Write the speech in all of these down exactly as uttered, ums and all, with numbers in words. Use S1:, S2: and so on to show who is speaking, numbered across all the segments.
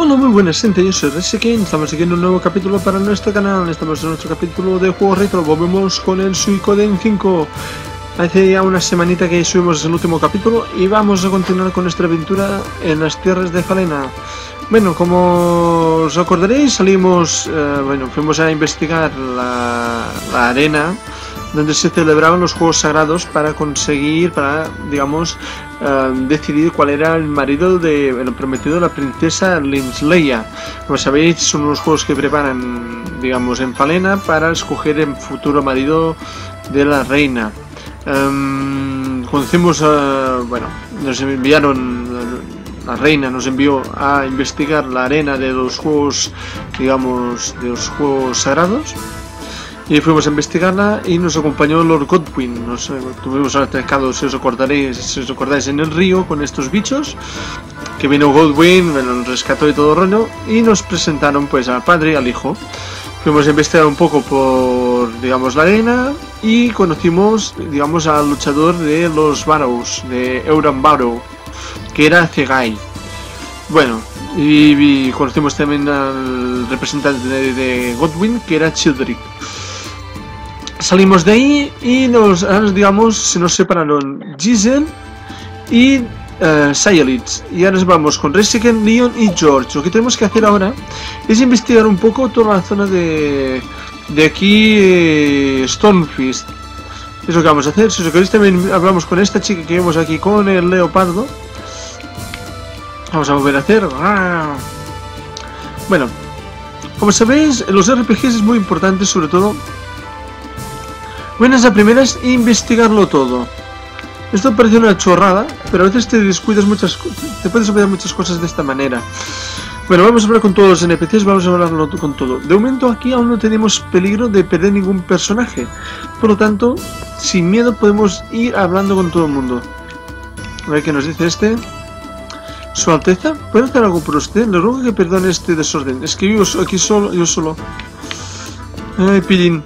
S1: Hola, muy buenas gente, yo soy Resekin, estamos siguiendo un nuevo capítulo para nuestro canal, estamos en nuestro capítulo de juegos retro, volvemos con el Suikoden cinco. Hace ya una semanita que subimos el último capítulo y vamos a continuar con nuestra aventura en las tierras de Falena. Bueno, como os acordaréis, salimos, eh, bueno, fuimos a investigar la, la arena donde se celebraban los juegos sagrados para conseguir, para, digamos, uh, decidir cuál era el marido de, el prometido de la princesa Linsleia. Como sabéis, son unos juegos que preparan, digamos, en Falena para escoger el futuro marido de la reina. Um, conocimos, uh, bueno, nos enviaron, la reina nos envió a investigar la arena de los juegos, digamos, de los juegos sagrados. Y fuimos a investigarla y nos acompañó Lord Godwyn. Nos tuvimos atracado, si os acordaréis, si os acordáis, en el río con estos bichos. Que vino Godwyn, bueno, nos rescató y todo el rollo. Y nos presentaron pues al padre y al hijo. Fuimos a investigar un poco por, digamos, la arena. Y conocimos, digamos, al luchador de los Barrows, de Euron Barrow, que era Zegai. Bueno, y, y conocimos también al representante de, de Godwyn, que era Childeric. Salimos de ahí y nos, digamos, se nos separaron Giselle y uh, Sayelitz. Y ahora nos vamos con Resekin, Leon y George. Lo que tenemos que hacer ahora es investigar un poco toda la zona de, de aquí, eh, Stonefist. Es lo que vamos a hacer. Si os queréis, también hablamos con esta chica que vemos aquí con el leopardo. Vamos a volver a hacer. Bueno, como sabéis, en los R P Gs es muy importante, sobre todo, buenas a primeras, investigarlo todo. Esto parece una chorrada, pero a veces te descuidas muchas cosas, te puedes olvidar muchas cosas de esta manera. Bueno, vamos a hablar con todos los N P Cs, vamos a hablarlo con todo. De momento aquí aún no tenemos peligro de perder ningún personaje, por lo tanto, sin miedo podemos ir hablando con todo el mundo. A ver qué nos dice este. Su Alteza, ¿puedo hacer algo por usted? Le ruego que perdone este desorden. Es que yo aquí solo, yo solo. Ay, pillín.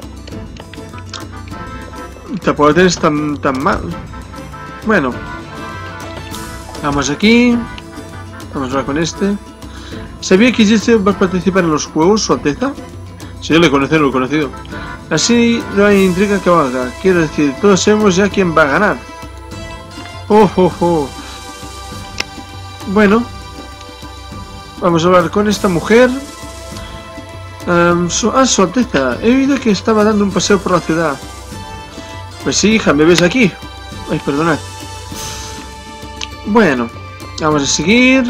S1: Tampoco eres tan, tan mal. Bueno, vamos aquí. Vamos a hablar con este. ¿Sabía que Jesse va a participar en los juegos, Su Alteza? Sí, le conocí, lo he conocido. Así no hay intriga que valga. Quiero decir, todos sabemos ya quién va a ganar. Oh, oh, oh. Bueno, vamos a hablar con esta mujer. Um, su, ah, Su Alteza, he oído que estaba dando un paseo por la ciudad. Pues sí, hija, ¿me ves aquí? Ay, perdonad. Bueno, vamos a seguir.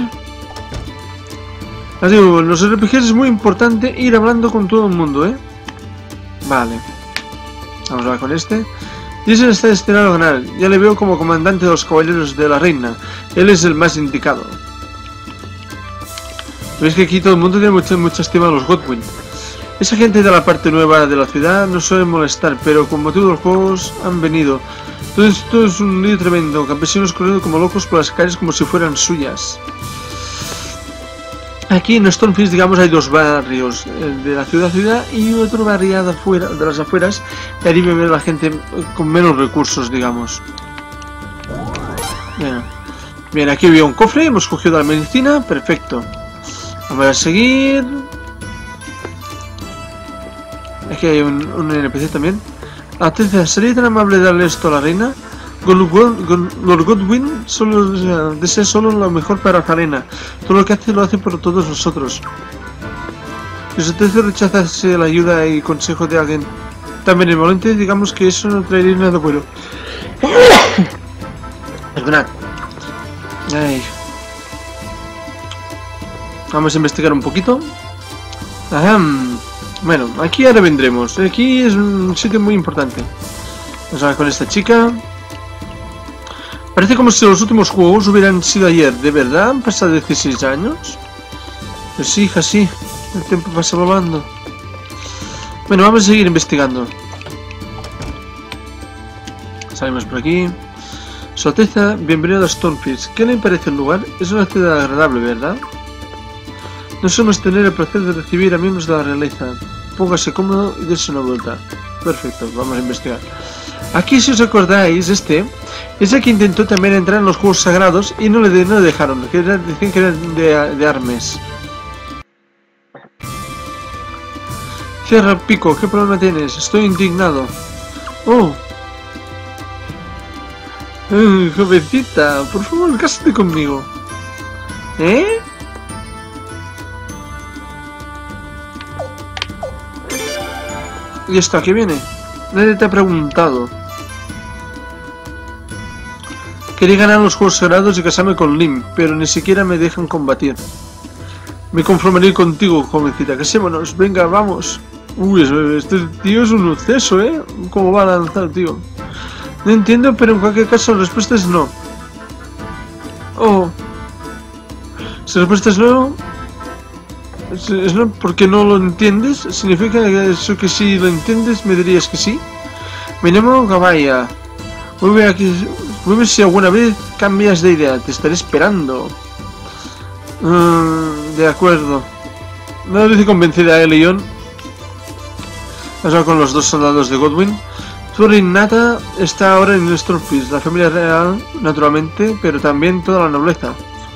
S1: Os digo, en los R P Gs es muy importante ir hablando con todo el mundo, ¿eh? Vale. Vamos a hablar con este. Jason está destinado a ganar. Ya le veo como comandante de los caballeros de la reina. Él es el más indicado. Veis que aquí todo el mundo tiene mucha, mucha estima a los Godwyn. Esa gente de la parte nueva de la ciudad no suele molestar, pero con motivo de los juegos han venido. Todo esto es un lío tremendo. Campesinos corriendo como locos por las calles como si fueran suyas. Aquí en Stonefist, digamos, hay dos barrios, el de la ciudad ciudad y otro barrio de, afuera, de las afueras, y ahí vive la gente con menos recursos, digamos. Bien, bien, aquí había un cofre, hemos cogido la medicina, perfecto. Vamos a seguir. Aquí hay un, un N P C también. Alteza, ¿sería tan amable darle esto a la reina? Lord Godwyn solo desea solo lo mejor para Falena. Todo lo que hace lo hace por todos nosotros. Si usted rechazase la ayuda y consejo de alguien tan benevolente, digamos que eso no traería nada bueno. Perdonad. Ay. Vamos a investigar un poquito. Ajá. Bueno, aquí ahora vendremos. Aquí es un sitio muy importante. Vamos a ver con esta chica. Parece como si los últimos juegos hubieran sido ayer. ¿De verdad han pasado dieciséis años? Pues sí, hija, sí. El tiempo pasa volando. Bueno, vamos a seguir investigando. Salimos por aquí. Su Alteza, bienvenido a Stonefist. ¿Qué le parece el lugar? Es una ciudad agradable, ¿verdad? No somos tener el placer de recibir a miembros de la realeza. Póngase cómodo y dése una vuelta. Perfecto, vamos a investigar. Aquí, si os acordáis, este es el que intentó también entrar en los juegos sagrados y no le, de, no le dejaron, que era, decían que era de, de Armes. Cierra el pico, ¿qué problema tienes? Estoy indignado. Oh. Eh, jovencita, por favor, cásate conmigo. ¿Eh? ¿Y esto a qué viene? Nadie te ha preguntado. Quería ganar los Juegos Sagrados y casarme con Lim, pero ni siquiera me dejan combatir. Me conformaré contigo, jovencita. Casémonos. Venga, vamos. Uy, este tío es un exceso, ¿eh? ¿Cómo va a lanzar, tío? No entiendo, pero en cualquier caso la respuesta es no. Oh. Si la respuesta es no... ¿Es no porque no lo entiendes? ¿Significa eso que si lo entiendes me dirías que sí? Me llamo Gabaya. Vuelve aquí... Vuelve si alguna vez cambias de idea. Te estaré esperando. Uh, de acuerdo. No dice convencida a Leon. Pasó con los dos soldados de Godwin. Turin Nata está ahora en Stormfield, la familia real, naturalmente, pero también toda la nobleza.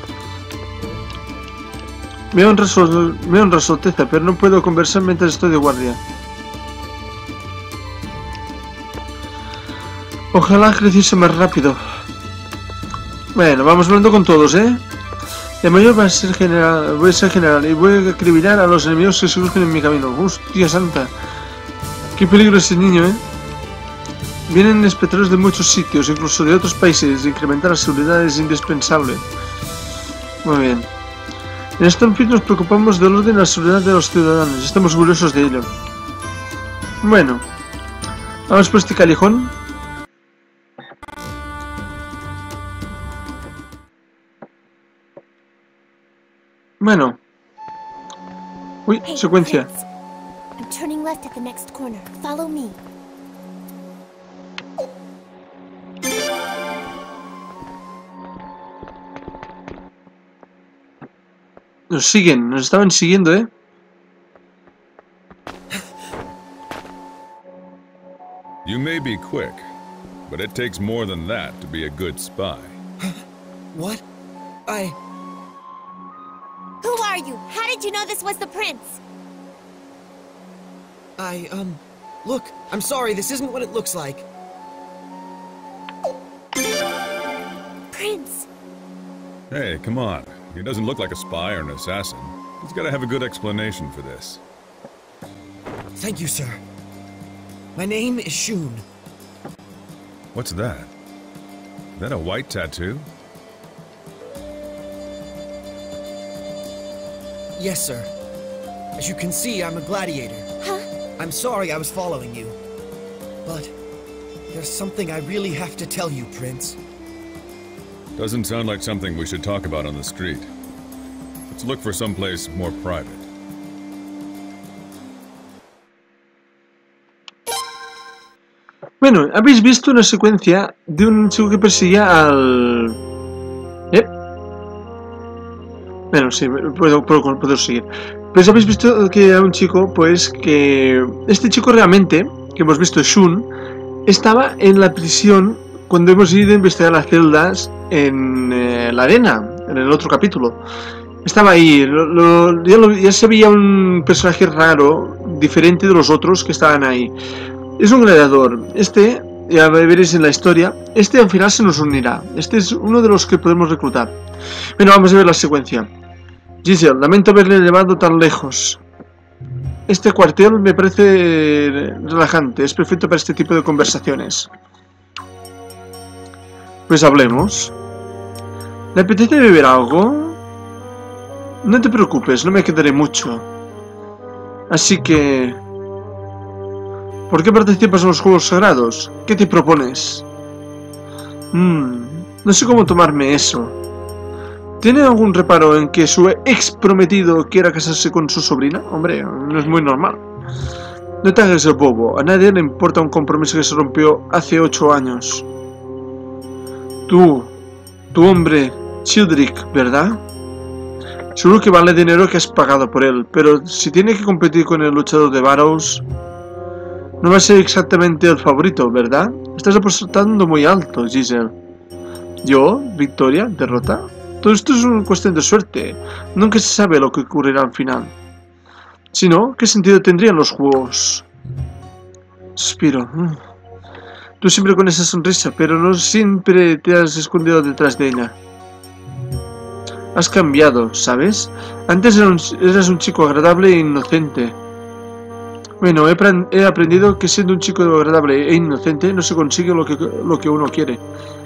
S1: Me honra su, me honra su alteza, pero no puedo conversar mientras estoy de guardia. Ojalá creciese más rápido. Bueno, vamos hablando con todos, ¿eh? El mayor va a ser general, voy a ser general y voy a acribillar a los enemigos que se crujen en mi camino. Hostia santa. Qué peligro ese niño, ¿eh? Vienen espectadores de muchos sitios, incluso de otros países. Incrementar la seguridad es indispensable. Muy bien. En Stormfield nos preocupamos del orden y la seguridad de los ciudadanos. Estamos orgullosos de ello. Bueno. Vamos por este callejón. Bueno. Uy,
S2: Hey,
S1: secuencia.
S2: Prince. I'm turning left at the next corner. Follow me.
S1: Nos siguen, nos estaban siguiendo, ¿eh?
S3: You may be quick, but it takes more than that to be a good spy.
S4: What? I...
S2: Who are you? How did you know this was the prince?
S4: I, um... Look, I'm sorry, this isn't what it looks like.
S2: Prince!
S3: Hey, come on. He doesn't look like a spy or an assassin. He's got to have a good explanation for this.
S4: Thank you, sir. My name is Shun.
S3: What's that? Is that a white tattoo?
S4: Yes, sir. As you can see, I'm a gladiator.
S2: Huh?
S4: I'm sorry I was following you. But there's something I really have to tell you, Prince.
S3: Doesn't sound like something we should talk about on the street. Let's look for someplace more private.
S1: Bueno, habéis visto una secuencia de un chico que perseguía al... ¿Eh? Bueno, sí, puedo, puedo, puedo seguir. Pues habéis visto que era un chico, pues que... Este chico realmente, que hemos visto, Shun, estaba en la prisión cuando hemos ido a investigar las celdas en eh, la arena, en el otro capítulo. Estaba ahí, lo, lo, ya, lo, ya se veía un personaje raro, diferente de los otros que estaban ahí. Es un gladiador. Este, ya veréis en la historia, este al final se nos unirá. Este es uno de los que podemos reclutar. Bueno, vamos a ver la secuencia. Giselle, lamento haberle llevado tan lejos. Este cuartel me parece relajante, es perfecto para este tipo de conversaciones. Pues hablemos. ¿Le apetece beber algo? No te preocupes, no me quedaré mucho. Así que... ¿Por qué participas en los Juegos Sagrados? ¿Qué te propones? Mm, no sé cómo tomarme eso. ¿Tiene algún reparo en que su ex prometido quiera casarse con su sobrina? Hombre, no es muy normal. No te hagas el bobo. A nadie le importa un compromiso que se rompió hace ocho años. Tú, tu hombre, Childrick, ¿verdad? Seguro que vale dinero que has pagado por él, pero si tiene que competir con el luchador de Barrows... No va a ser exactamente el favorito, ¿verdad? Estás apostando muy alto, Giselle. ¿Yo? ¿Victoria? ¿Derrota? Todo esto es una cuestión de suerte. Nunca se sabe lo que ocurrirá al final. Si no, ¿qué sentido tendrían los juegos? Suspiro. Tú siempre con esa sonrisa, pero no siempre te has escondido detrás de ella. Has cambiado, ¿sabes? Antes eras un chico agradable e inocente. Bueno, he, he aprendido que siendo un chico agradable e inocente no se consigue lo que, lo que uno quiere.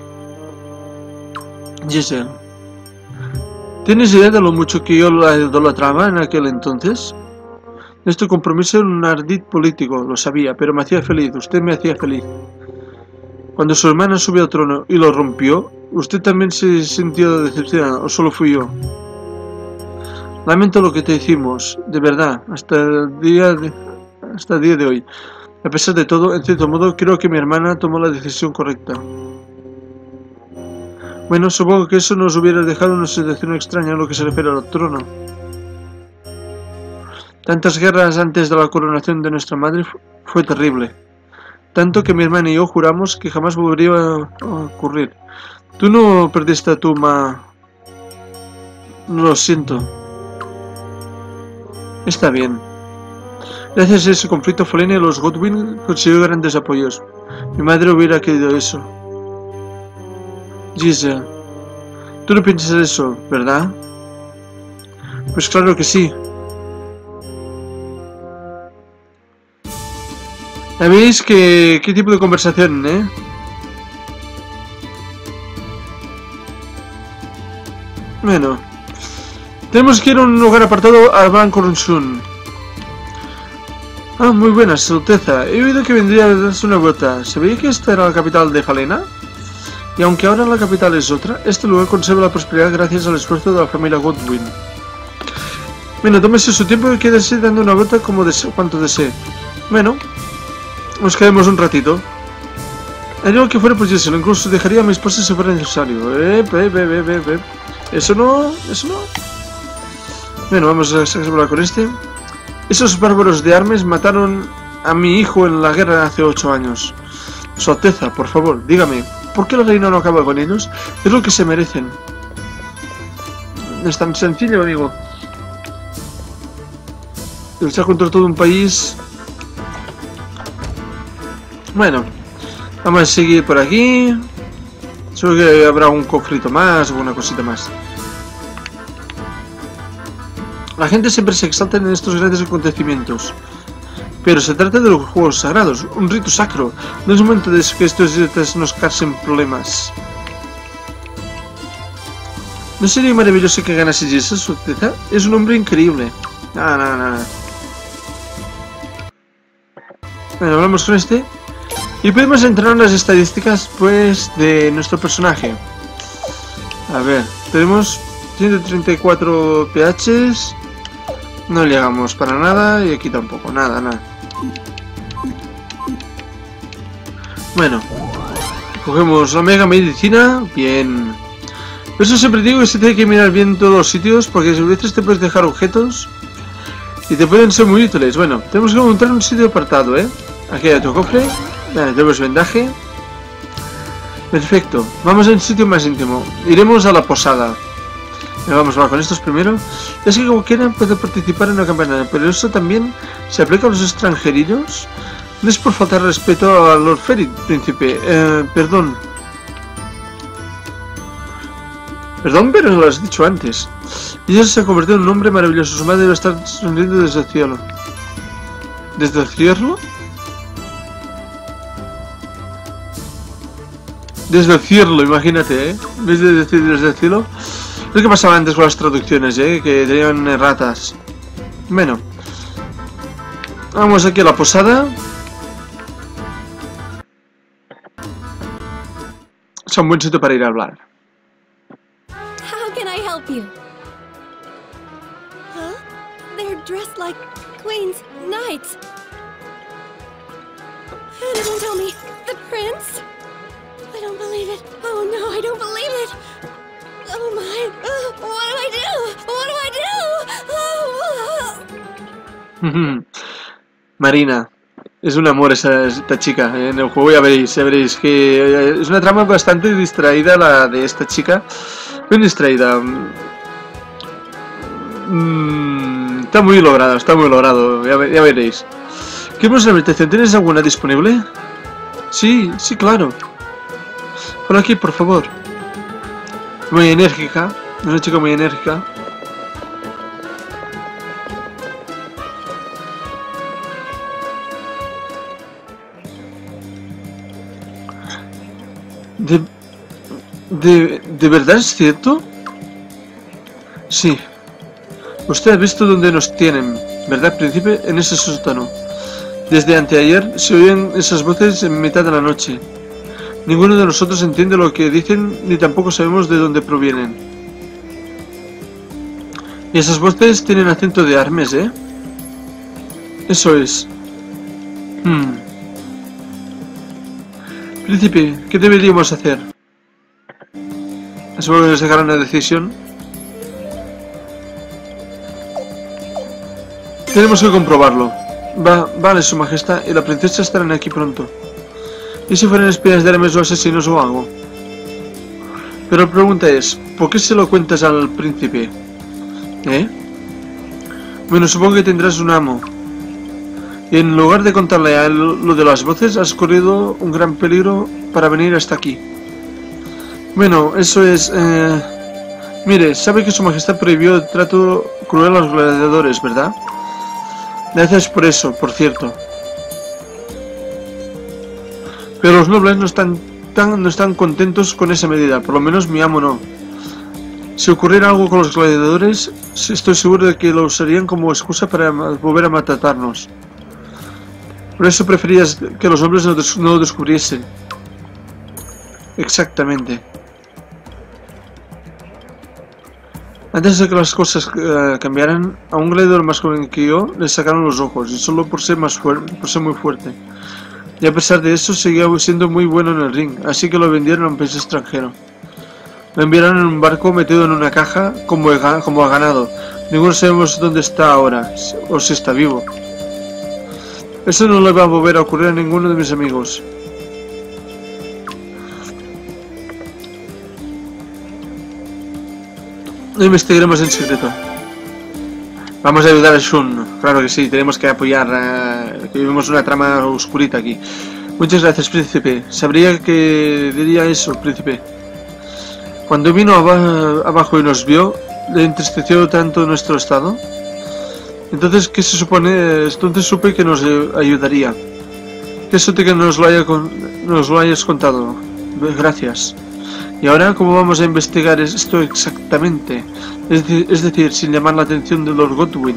S1: Giselle, ¿tienes idea de lo mucho que yo la idolatraba en aquel entonces? Nuestro compromiso era un ardid político, lo sabía, pero me hacía feliz, usted me hacía feliz. Cuando su hermana subió al trono y lo rompió, ¿usted también se sintió decepcionado o solo fui yo? Lamento lo que te hicimos, de verdad, hasta el día de, hasta el día de hoy. A pesar de todo, en cierto modo, creo que mi hermana tomó la decisión correcta. Bueno, supongo que eso nos hubiera dejado una situación extraña en lo que se refiere al trono. Tantas guerras antes de la coronación de nuestra madre fue terrible. Tanto que mi hermana y yo juramos que jamás volvería a ocurrir. Tú no perdiste a tu ma... Lo siento. Está bien. Gracias a ese conflicto, Falenia y los Godwin consiguió grandes apoyos. Mi madre hubiera querido eso. Giselle, tú no piensas eso, ¿verdad? Pues claro que sí. ¿Sabéis qué, qué tipo de conversación, eh? Bueno. Tenemos que ir a un lugar apartado a Ban Corunsun. Ah, muy buena, Su Alteza. He oído que vendría a darse una vuelta. ¿Se veía que esta era la capital de Falena? Y aunque ahora la capital es otra, este lugar conserva la prosperidad gracias al esfuerzo de la familia Godwin. Bueno, tómese su tiempo y quédese dando una vuelta como desee, cuanto desee. Bueno, nos quedemos un ratito. Haría lo que fuera por Giselle, incluso dejaría a mi esposa si fuera necesario. Eh, eh, eh, eh, eh. Eso no, eso no. Bueno, vamos a hablar con este. Esos bárbaros de Armes mataron a mi hijo en la guerra hace ocho años. Su Alteza, por favor, dígame, ¿por qué la reina no acaba con ellos? Es lo que se merecen. No es tan sencillo, amigo. Luchar contra todo un país. Bueno, vamos a seguir por aquí. Seguro que habrá un cofrito más o una cosita más. La gente siempre se exalta en estos grandes acontecimientos. Pero se trata de los juegos sagrados, un rito sacro. No es momento de que estos idiotas nos causen problemas. ¿No sería maravilloso que ganase Giselle, Su Alteza? Es un hombre increíble. Nada, nada, nada. Bueno, hablamos con este. Y podemos entrar en las estadísticas, pues, de nuestro personaje. A ver, tenemos ciento treinta y cuatro P Hs. No llegamos para nada y aquí tampoco, nada, nada. Bueno, cogemos la mega medicina, bien. Por eso siempre digo que se tiene que mirar bien todos los sitios, porque a veces te puedes dejar objetos y te pueden ser muy útiles. Bueno, tenemos que encontrar un sitio apartado, ¿eh? Aquí hay otro cofre, vale, tenemos vendaje. Perfecto, vamos a un sitio más íntimo. Iremos a la posada. Vamos a ver con estos primero. Es que como quieran puede participar en la campaña, pero eso también se aplica a los extranjerillos. No es por faltar respeto a Lord Ferit, príncipe. Eh, perdón. Perdón, pero lo has dicho antes. Ella se ha convertido en un hombre maravilloso. Su madre debe estar sonriendo desde el cielo. ¿Desde el cielo? Desde el cielo, imagínate, ¿eh? Desde, desde, desde el cielo. Es lo que pasaba antes con las traducciones, ¿eh? Que tenían erratas. Bueno. Vamos aquí a la posada. Es un buen sitio para ir a hablar.
S2: How can I help you? Huh? They're dressed like queens, knights. And don't tell me, the prince? I don't believe it. Oh no, I don't believe it. Oh my, uh, what do I do? What do I do? Oh.
S1: Marina, es un amor esa, esta chica. En el juego ya veréis, ya veréis que es una trama bastante distraída la de esta chica. Bien distraída. Mm, Está muy logrado, está muy logrado, ya, ya veréis. ¿Qué es la habitación? ¿Tienes alguna disponible? Sí, sí, claro. Por aquí, por favor. Muy enérgica, una chica muy enérgica. ¿De, de, ¿De verdad es cierto? Sí. Usted ha visto dónde nos tienen, ¿verdad, príncipe? En ese sótano. Desde anteayer se oyen esas voces en mitad de la noche. Ninguno de nosotros entiende lo que dicen, ni tampoco sabemos de dónde provienen. Y esas voces tienen acento de Armes, ¿eh? Eso es. Hmm. Príncipe, ¿qué deberíamos hacer? Seguro que nos dejará una decisión. Tenemos que comprobarlo. Va, vale, su majestad, y la princesa estarán aquí pronto. ¿Y si fueran espías de Hermes o asesinos o algo? Pero la pregunta es, ¿por qué se lo cuentas al príncipe? ¿Eh? Bueno, supongo que tendrás un amo. Y en lugar de contarle a él lo de las voces, has corrido un gran peligro para venir hasta aquí. Bueno, eso es... Eh... Mire, sabe que su majestad prohibió el trato cruel a los gladiadores, ¿verdad? Gracias por eso, por cierto. Pero los nobles no están, tan, no están contentos con esa medida, por lo menos mi amo no. Si ocurriera algo con los gladiadores, estoy seguro de que lo usarían como excusa para volver a maltratarnos. Por eso preferías que los hombres no, des no lo descubriesen. Exactamente. Antes de que las cosas uh, cambiaran, a un gladiador más joven que yo le sacaron los ojos, y solo por ser más fuerte, por ser muy fuerte. Y a pesar de eso seguía siendo muy bueno en el ring, así que lo vendieron a un país extranjero. Lo enviaron en un barco metido en una caja como, como a ganado. Ninguno sabemos dónde está ahora, o si está vivo. Eso no le va a volver a ocurrir a ninguno de mis amigos. Lo investigaremos en secreto. Vamos a ayudar a Shun. Claro que sí, tenemos que apoyar. Uh, que vivimos una trama oscurita aquí. Muchas gracias, príncipe. Sabría que diría eso, príncipe. Cuando vino ab abajo y nos vio, le entristeció tanto nuestro estado. Entonces, ¿qué se supone? Entonces supe que nos ayudaría. Qué suerte que nos lo, haya con nos lo hayas contado. Gracias. Y ahora, ¿cómo vamos a investigar esto exactamente? Es, de es decir, sin llamar la atención de Lord Godwin.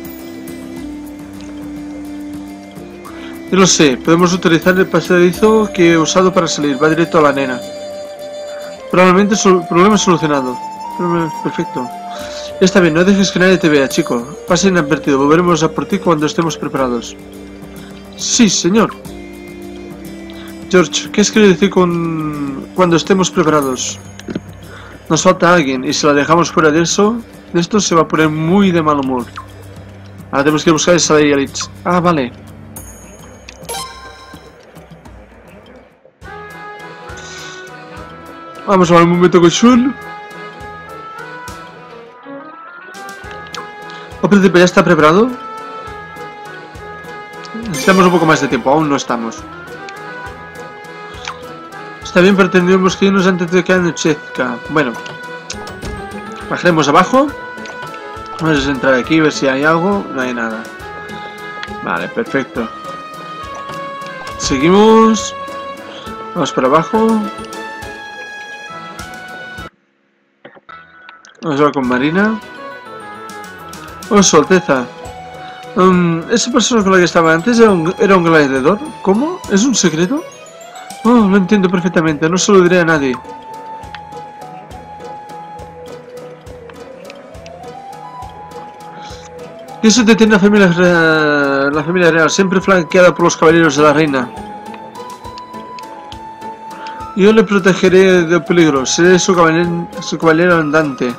S1: Yo lo sé, podemos utilizar el pasadizo que he usado para salir. Va directo a la nena. Probablemente sol problema solucionado. Perfecto. Ya está bien, no dejes que nadie te vea, chico. Pasa inadvertido, volveremos a por ti cuando estemos preparados. Sí, señor. George, ¿qué es que decir con cuando estemos preparados? Nos falta alguien, y si la dejamos fuera de eso, de esto se va a poner muy de mal humor. Ahora tenemos que buscar esa Leia Lich. Ah, vale. Vamos a ver un momento con Shun. Oh, príncipe, ¿ya está preparado? Necesitamos un poco más de tiempo, aún no estamos. Está bien, pero tendríamos que irnos antes de que anochezca. Bueno, bajaremos abajo. Vamos a entrar aquí, ver si hay algo. No hay nada. Vale, perfecto. Seguimos. Vamos para abajo. Vamos a ver con Marina. Oh, Su Alteza. Um, ¿Esa persona con la que estaba antes era un, era un gladiador? ¿Cómo? ¿Es un secreto? Oh, lo entiendo perfectamente, no se lo diré a nadie. ¿Qué eso te tiene la familia, la familia real, siempre flanqueada por los caballeros de la reina? Yo le protegeré del peligro, seré su caballero, su caballero andante.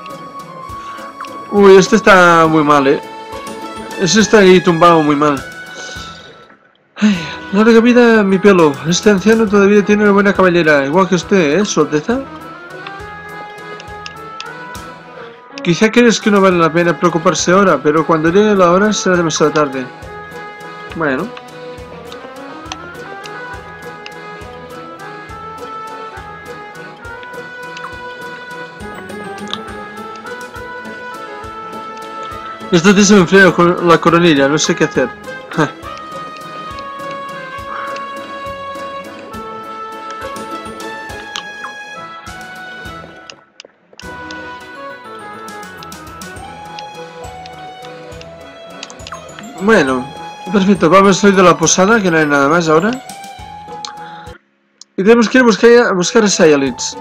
S1: Uy, este está muy mal, eh. Ese está ahí tumbado muy mal. Ay, larga vida mi pelo. Este anciano todavía tiene una buena cabellera, igual que usted, ¿eh, Su Alteza? Quizá crees que no vale la pena preocuparse ahora, pero cuando llegue la hora será demasiado tarde. Bueno. Esta vez se me enfría la coronilla, no sé qué hacer. Ja. Bueno, perfecto, vamos a salir de la posada, que no hay nada más ahora. Y tenemos que ir a buscar, a buscar a Sayalitz.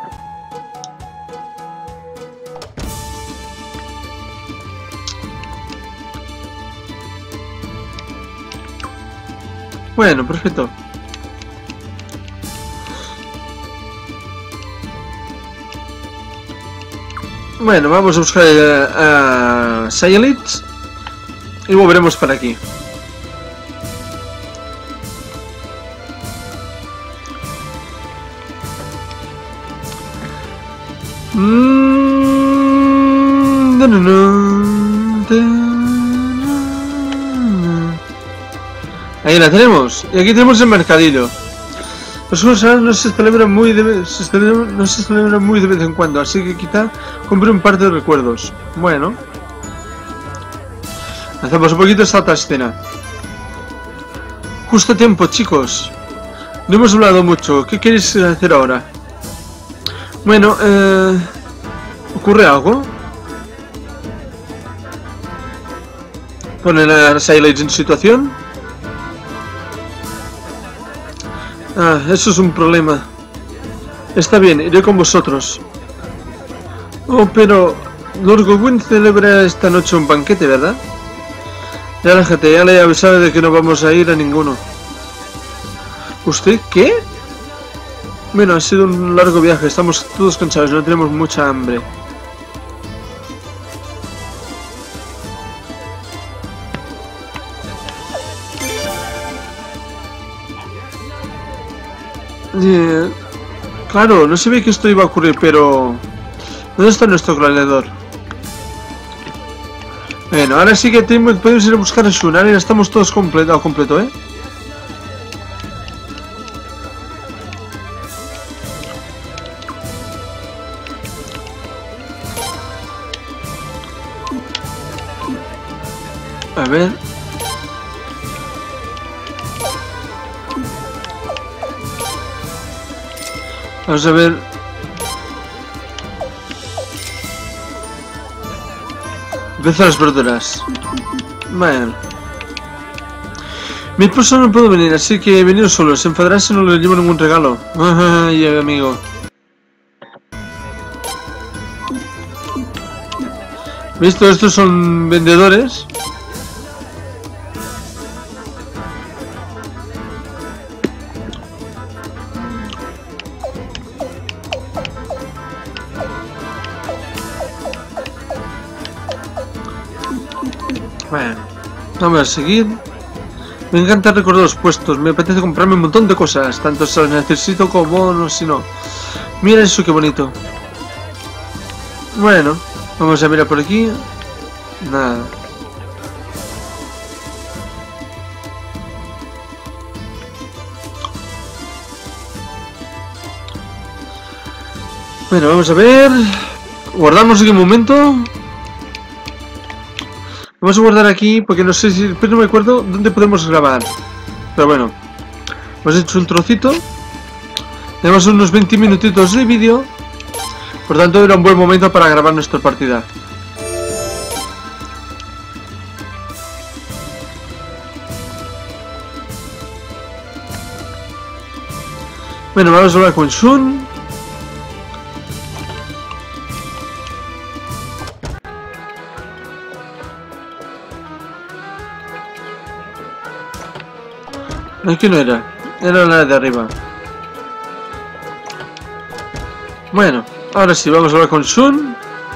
S1: Bueno, perfecto. Bueno, vamos a buscar a, a Sayalitz y volveremos para aquí. Mm, no, no, no, no. Ahí la tenemos. Y aquí tenemos el mercadillo. Los juegos no se celebran muy de se celebran, no se celebran muy de vez en cuando, así que quizá compré un par de recuerdos. Bueno. Hacemos un poquito esta otra escena. Justo a tiempo, chicos. No hemos hablado mucho. ¿Qué queréis hacer ahora? Bueno, eh... ¿ocurre algo? ¿Ponen a Sayalitz en situación? Ah, eso es un problema. Está bien, iré con vosotros. Oh, pero... Lord Gawain celebra esta noche un banquete, ¿verdad? Ya la gente, ya le he avisado de que no vamos a ir a ninguno. ¿Usted qué? Bueno, ha sido un largo viaje, estamos todos cansados, no tenemos mucha hambre. Eh, claro, no sabía que esto iba a ocurrir, pero... ¿dónde está nuestro gladiador? Bueno, ahora sí que tenemos, podemos ir a buscar a Shun. Ahora ya estamos todos completo, completo, ¿eh? A ver... Vamos a ver... Empiezan las verduras. Bueno. Mi esposo no puedo venir, así que he venido solo. Se enfadará si no le llevo ningún regalo. Ay, amigo. ¿Visto? Estos son vendedores. Bueno, vamos a seguir. Me encanta recordar los puestos. Me apetece comprarme un montón de cosas, tanto si las necesito como no, si no. Mira eso, qué bonito. Bueno, vamos a mirar por aquí. Nada. Bueno, vamos a ver. Guardamos aquí un momento. Vamos a guardar aquí porque no sé si... Pero no me acuerdo dónde podemos grabar. Pero bueno. Hemos hecho un trocito. Tenemos unos veinte minutitos de vídeo. Por tanto era un buen momento para grabar nuestra partida. Bueno, vamos a hablar con Shun. Aquí no era, era la de arriba. Bueno, ahora sí, vamos a hablar con Shun.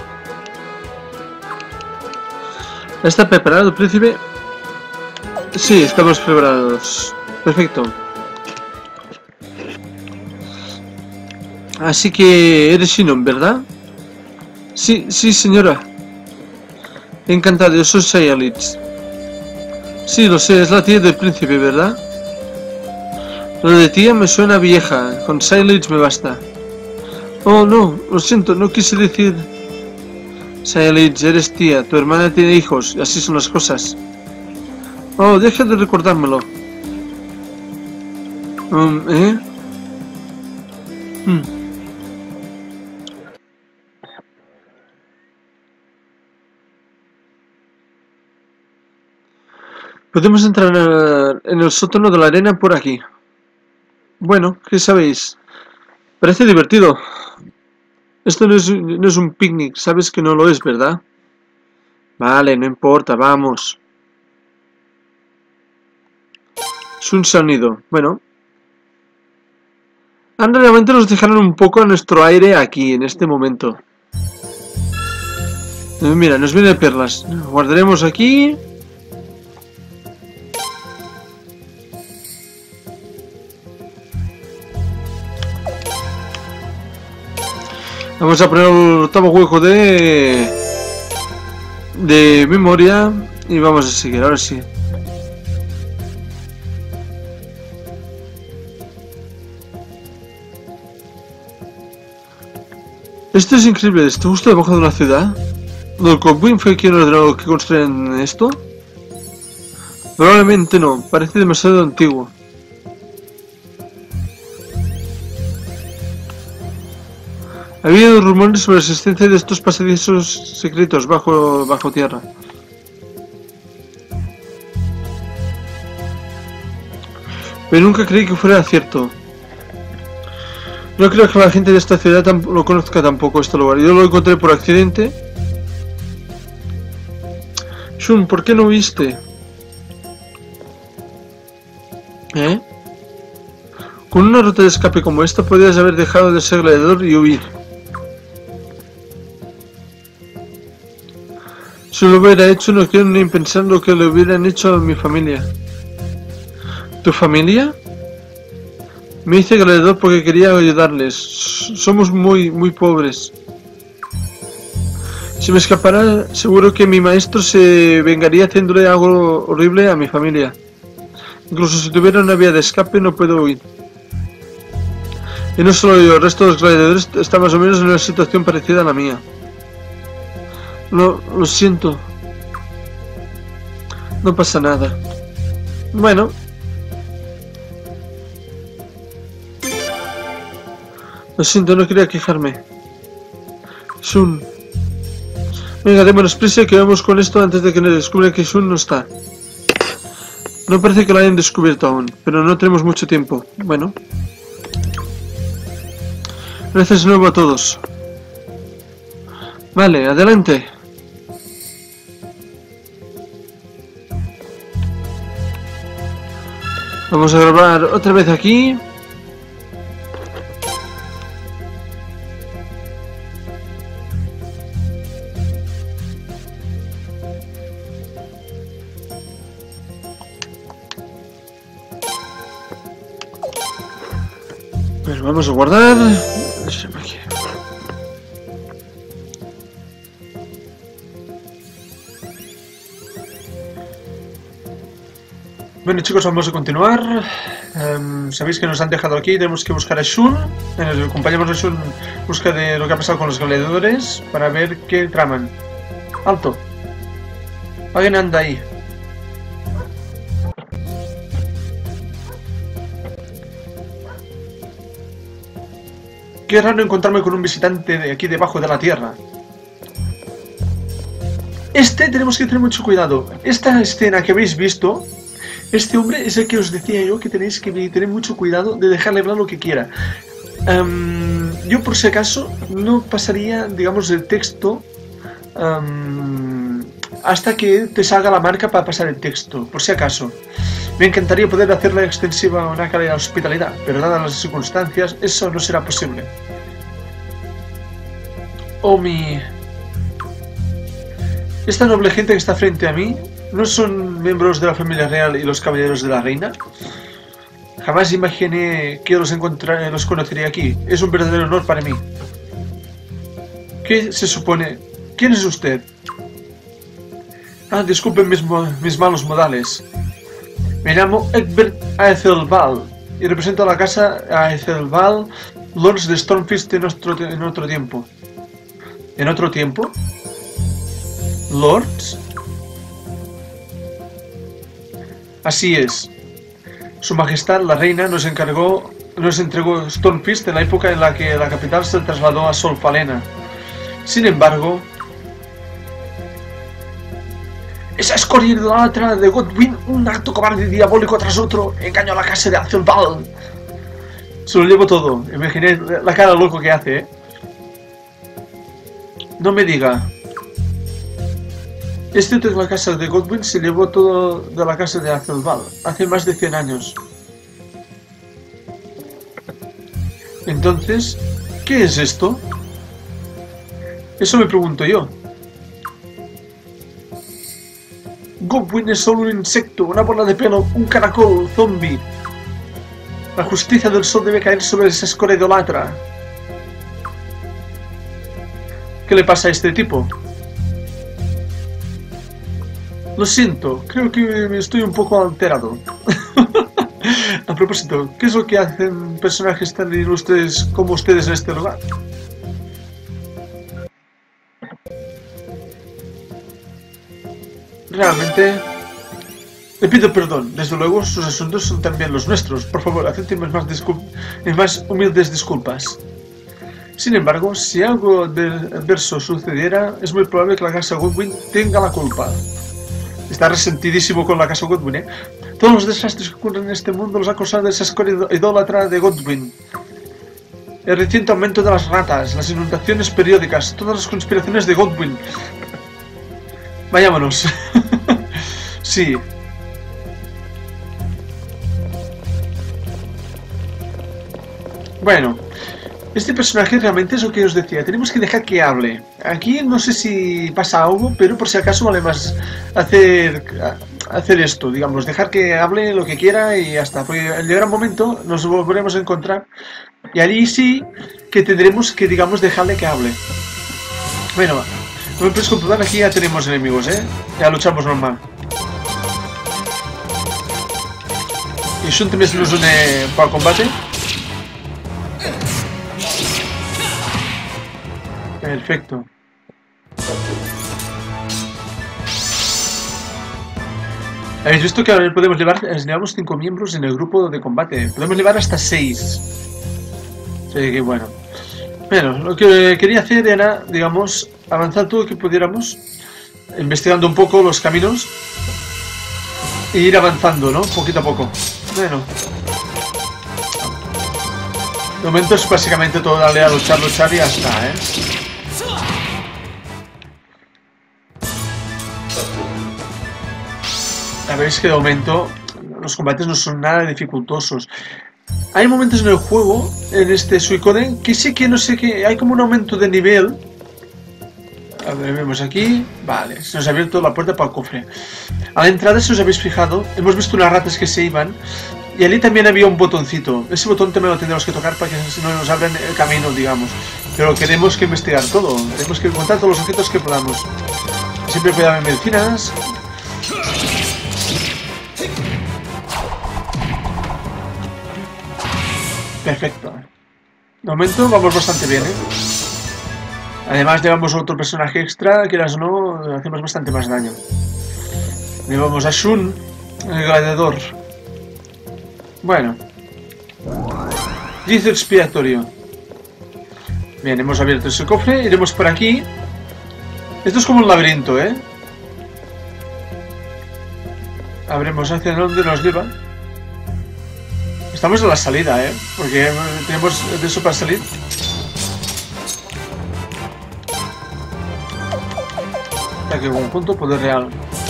S1: ¿Está preparado, príncipe? Sí, estamos preparados. Perfecto. Así que eres Shinon, ¿verdad? Sí, sí, señora. Encantado, yo soy Sayalitz. Sí, lo sé, es la tía del príncipe, ¿verdad? Lo de tía me suena vieja, con Sayalitz me basta. Oh, no, lo siento, no quise decir... Sayalitz, eres tía, tu hermana tiene hijos, y así son las cosas. Oh, deja de recordármelo. Um, ¿Eh? Hmm. Podemos entrar en el, en el sótano de la arena por aquí. Bueno, ¿qué sabéis? Parece divertido. Esto no es, no es un picnic, sabes que no lo es, ¿verdad? Vale, no importa, vamos. Es un sonido. Bueno. Ah, realmente nos dejaron un poco a nuestro aire aquí, en este momento. Eh, mira, nos viene perlas. Guardaremos aquí. Vamos a poner el octavo hueco de... de memoria. Y vamos a seguir, ahora sí. Esto es increíble, ¿está justo debajo de una ciudad? ¿Lord Cogwin fue quien ordenó que construyan esto? Probablemente no, parece demasiado antiguo. Ha habido rumores sobre la existencia de estos pasadizos secretos bajo, bajo tierra. Pero nunca creí que fuera cierto. No creo que la gente de esta ciudad lo conozca tampoco este lugar. Yo lo encontré por accidente. Shun, ¿por qué no huiste? ¿Eh? Con una ruta de escape como esta podrías haber dejado de ser gladiador y huir. Si lo hubiera hecho, no quiero ni pensar lo que le hubieran hecho a mi familia. ¿Tu familia? Me hice gladiador porque quería ayudarles. Somos muy, muy pobres. Si me escapara, seguro que mi maestro se vengaría haciéndole algo horrible a mi familia. Incluso si tuviera una vía de escape, no puedo huir. Y no solo yo, el resto de los gladiadores está más o menos en una situación parecida a la mía. Lo, lo siento. No pasa nada. Bueno. Lo siento, no quería quejarme. Shun. Venga, démonos prisa y quedamos con esto antes de que nos descubran que Shun no está. No parece que lo hayan descubierto aún, pero no tenemos mucho tiempo. Bueno. Gracias de nuevo a todos. Vale, adelante. Vamos a grabar otra vez aquí. Bueno, vamos a guardar. Aquí. Bueno, chicos, vamos a continuar. Um, Sabéis que nos han dejado aquí. Tenemos que buscar a Shun. El compañero de Shun busca de lo que ha pasado con los gladiadores para ver qué traman. ¡Alto! Alguien anda ahí. Qué raro encontrarme con un visitante de aquí debajo de la tierra. Este tenemos que tener mucho cuidado. Esta escena que habéis visto, este hombre es el que os decía yo que tenéis que tener mucho cuidado de dejarle hablar lo que quiera. Um, yo por si acaso no pasaría, digamos, el texto um, hasta que te salga la marca para pasar el texto, por si acaso. Me encantaría poder hacerla extensiva a una calidad de hospitalidad, pero dadas las circunstancias, eso no será posible. Oh, mi... Esta noble gente que está frente a mí, ¿no son miembros de la familia real y los caballeros de la reina? Jamás imaginé que los, los conocería aquí. Es un verdadero honor para mí. ¿Qué se supone? ¿Quién es usted? Ah, disculpen mis, mis malos modales. Me llamo Egbert Aethelbald y represento a la casa Aethelbald, Lords de Stormfist en otro, en otro tiempo. ¿En otro tiempo? ¿Lords? Así es. Su Majestad, la Reina, nos encargó, nos entregó Stormfist en la época en la que la capital se trasladó a Sol Falena. Sin embargo, esa escoria idólatra de Godwyn, un acto cobarde y diabólico tras otro, engañó a la casa de Aethelbald. Se lo llevo todo. Imaginé la cara loco que hace, ¿eh? No me diga. Este de la casa de Godwyn se llevó todo de la casa de Aethelbald hace más de cien años. Entonces, ¿qué es esto? Eso me pregunto yo. Godwyn es solo un insecto, una bola de pelo, un caracol, zombie. La justicia del sol debe caer sobre esa escoria idolatra. ¿Qué le pasa a este tipo? Lo siento, creo que estoy un poco alterado. A propósito, ¿qué es lo que hacen personajes tan ilustres como ustedes en este lugar? Realmente... Le pido perdón, desde luego sus asuntos son también los nuestros. Por favor, acepten mis más, mis más humildes disculpas. Sin embargo, si algo adverso sucediera, es muy probable que la casa Godwyn tenga la culpa. Está resentidísimo con la casa Godwyn, ¿eh? Todos los desastres que ocurren en este mundo los ha causado esa escoria idólatra de Godwyn. El reciente aumento de las ratas, las inundaciones periódicas, todas las conspiraciones de Godwyn. Vayámonos. Sí. Bueno, este personaje realmente es lo que os decía. Tenemos que dejar que hable. Aquí no sé si pasa algo, pero por si acaso vale más hacer, hacer esto, digamos, dejar que hable lo que quiera y ya está. Porque al llegar un momento nos volveremos a encontrar y allí sí que tendremos que, digamos, dejarle que hable. Bueno, no me puedes comprobar, aquí ya tenemos enemigos, ¿eh? Ya luchamos normal. Y Shun también se nos une para el combate. Perfecto. Habéis visto que ahora podemos llevar, llevamos cinco miembros en el grupo de combate. Podemos llevar hasta seis. Así que bueno. Bueno, lo que quería hacer era, digamos, avanzar todo lo que pudiéramos, investigando un poco los caminos e ir avanzando, ¿no? Poquito a poco. Bueno. De momento es básicamente todo darle a luchar, luchar y ya está, ¿eh? Ya veis que de momento los combates no son nada dificultosos. Hay momentos en el juego, en este Suikoden, que sí que no sé qué, hay como un aumento de nivel. A ver, vemos aquí. Vale, se nos ha abierto la puerta para el cofre. A la entrada, si os habéis fijado, hemos visto unas ratas que se iban. Y allí también había un botoncito. Ese botón también lo tendremos que tocar para que no nos abran el camino, digamos. Pero queremos que investigar todo. Tenemos que encontrar todos los objetos que podamos. Siempre cuidado en medicinas. Perfecto. De momento vamos bastante bien, ¿eh? Además llevamos otro personaje extra, quieras o no, hacemos bastante más daño. Llevamos a Shun, el gladiador. Bueno. Dice expiatorio. Bien, hemos abierto ese cofre, iremos por aquí. Esto es como un laberinto, ¿eh? Abremos hacia dónde nos lleva. Estamos en la salida, ¿eh? Porque tenemos de eso para salir. Ataque conjunto, poder real.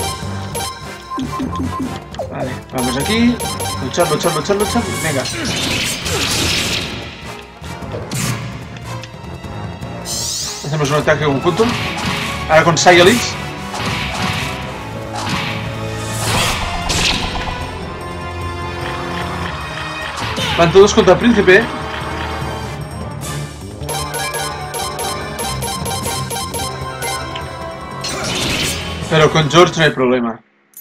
S1: Vale, vamos aquí. Luchar, luchar, luchar, luchar. Venga. Hacemos un ataque conjunto. Ahora con Sayolix. Van todos contra el príncipe. Pero con George no hay problema.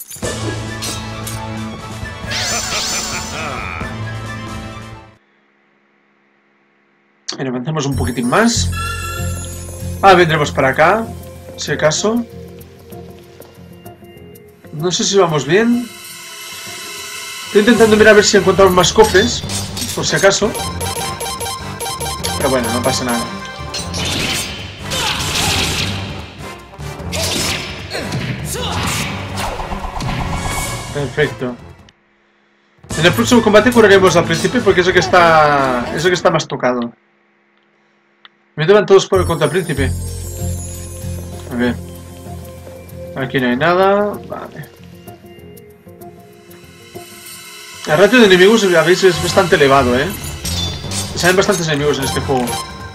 S1: Bueno, avanzamos un poquitín más. Ah, vendremos para acá, si acaso. No sé si vamos bien. Estoy intentando mirar a ver si encontramos más cofres, por si acaso. Pero bueno, no pasa nada. Perfecto. En el próximo combate curaremos al príncipe porque es el que está. Es el que está más tocado. Me van todos por contra el príncipe. A ver. Aquí no hay nada. Vale. El ratio de enemigos, ya veis, es bastante elevado, ¿eh? Salen bastantes enemigos en este juego.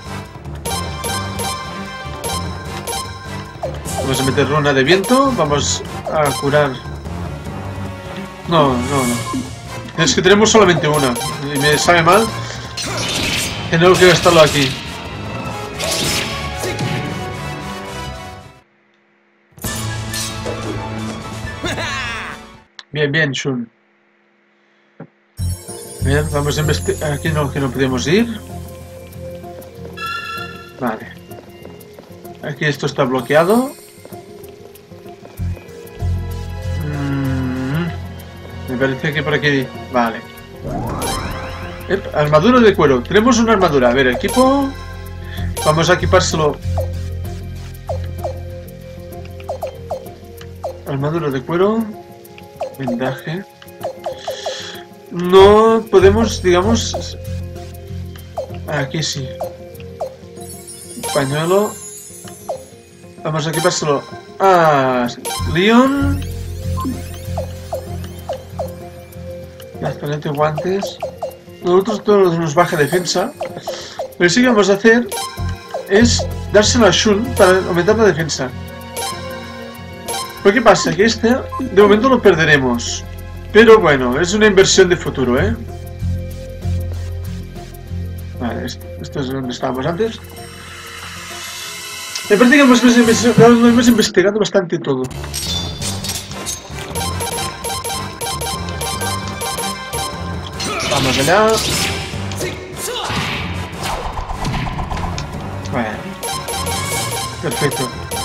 S1: Vamos a meter runa de viento. Vamos a curar. No, no, no. Es que tenemos solamente una. Y me sabe mal que no quiero gastarlo aquí. Bien, bien, Shun. Bien, vamos a investigar. Aquí no, que no podemos ir. Vale. Aquí esto está bloqueado. Mm, me parece que por aquí. Vale. Ep, armadura de cuero. Tenemos una armadura. A ver, equipo. Vamos a equipárselo. Armadura de cuero. Vendaje. No podemos, digamos. Aquí sí. Pañuelo. Vamos a equipárselo a Leon. Excelente, guantes. Nosotros todos nos baja defensa. Lo que sí que vamos a hacer es dárselo a Shun para aumentar la defensa. ¿Pero qué pasa? Que este de momento lo perderemos. Pero bueno, es una inversión de futuro, ¿eh? Vale, esto, esto es donde estábamos antes. Me parece que hemos, hemos, hemos investigado bastante todo. Vamos allá. Bueno. Perfecto.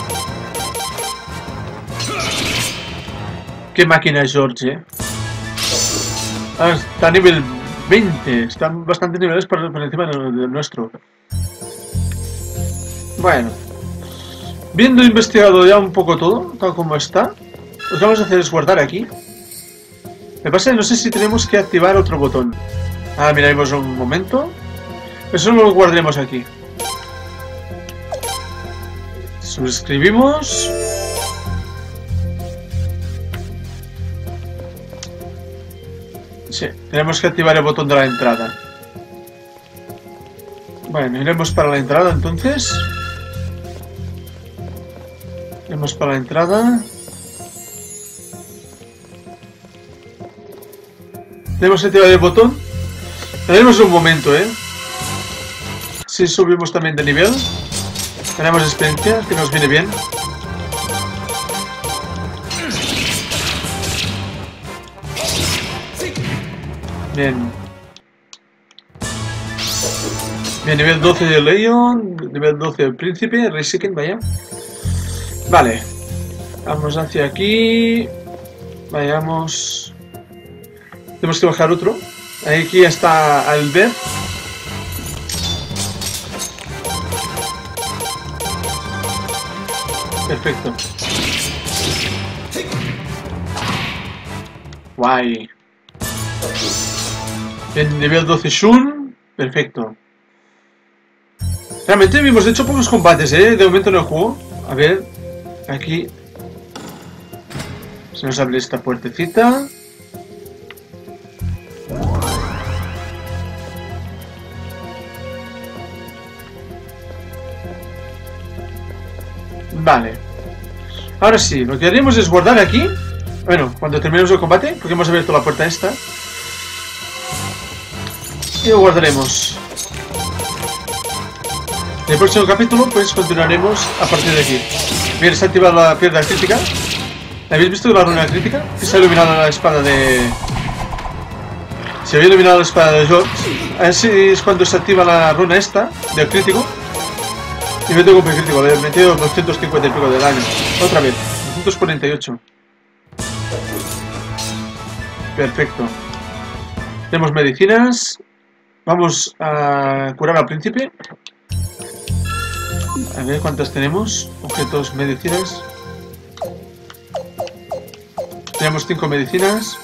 S1: Qué máquina es George, ¿eh? Ah, está a nivel veinte. Están bastantes niveles por, por encima del nuestro. Bueno. Viendo investigado ya un poco todo, tal como está, lo que vamos a hacer es guardar aquí. Me pasa que no sé si tenemos que activar otro botón. Ah, miraremos un momento. Eso lo guardaremos aquí. Suscribimos. Sí, tenemos que activar el botón de la entrada. Bueno, iremos para la entrada entonces. Iremos para la entrada. Tenemos que activar el botón. Tenemos un momento, ¿eh? Si subimos también de nivel, ganamos experiencia, que nos viene bien. Bien. Bien, nivel doce de Leon, nivel doce del príncipe, Reisiken, vaya. Vale. Vamos hacia aquí. Vayamos. Tenemos que bajar otro. Aquí está Albert. Perfecto. Guay. En nivel doce Shun. Perfecto. Realmente hemos hecho pocos combates, ¿eh? De momento en el juego. A ver. Aquí. Se nos abre esta puertecita. Vale. Ahora sí, lo que haremos es guardar aquí. Bueno, cuando terminemos el combate, porque hemos abierto la puerta esta. Y lo guardaremos. En el próximo capítulo, pues continuaremos a partir de aquí. Bien, está activada la piedra crítica. ¿Habéis visto la runa crítica? Que se ha iluminado la espada de... Se había iluminado la espada de George. Así es cuando se activa la runa esta, del crítico. Y me tengo un crítico, le he metido doscientos cincuenta y pico de daño. Otra vez, doscientos cuarenta y ocho. Perfecto. Tenemos medicinas. Vamos a curar al príncipe. A ver cuántas tenemos. Objetos, medicinas. Tenemos cinco medicinas.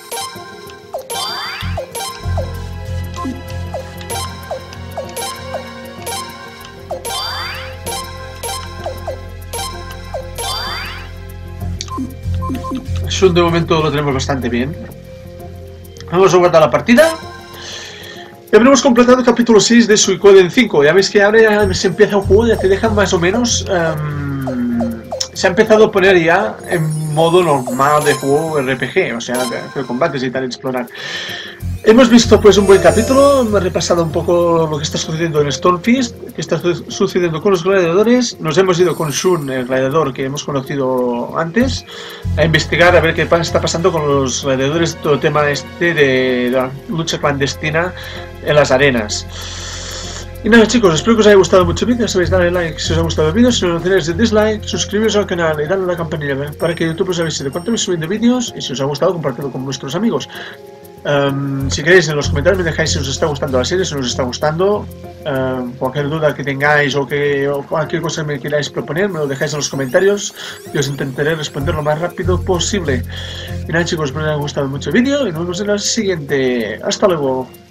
S1: Eso de momento lo tenemos bastante bien. Vamos a guardar la partida. Ya habremos completado el capítulo seis de Suikoden cinco. Ya veis que ahora se empieza el juego, ya te dejan más o menos... Um, se ha empezado a poner ya en modo normal de juego R P G, o sea, de combates y tal, explorar. Hemos visto pues un buen capítulo, hemos repasado un poco lo que está sucediendo en Stormfist, que está sucediendo con los gladiadores. Nos hemos ido con Shun, el gladiador que hemos conocido antes, a investigar a ver qué está pasando con los gladiadores, todo el tema este de la lucha clandestina en las arenas. Y nada chicos, espero que os haya gustado mucho el vídeo, sabéis darle like si os ha gustado el vídeo, si no tenéis de dislike, suscribiros al canal y darle a la campanilla para que YouTube os avise de cuánto vais subiendo vídeos y si os ha gustado compartirlo con vuestros amigos. Um, si queréis en los comentarios me dejáis si os está gustando la serie, si no os está gustando, um, cualquier duda que tengáis o, que, o cualquier cosa que me queráis proponer me lo dejáis en los comentarios y os intentaré responder lo más rápido posible. Y nada chicos, espero que os haya gustado mucho el vídeo y nos vemos en el siguiente. Hasta luego.